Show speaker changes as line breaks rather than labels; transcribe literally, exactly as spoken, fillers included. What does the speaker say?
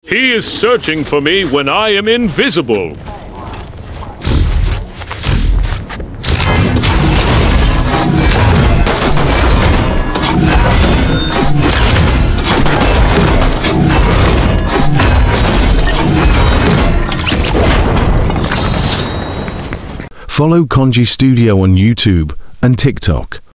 He is searching for me when I am invisible.
Follow Konji Studio on YouTube and TikTok.